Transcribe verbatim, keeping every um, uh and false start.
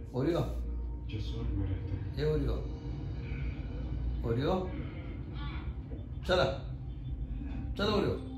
Oreo Jasor में रहते हैं। ये ओरियो ओरियो चला चलो ओरियो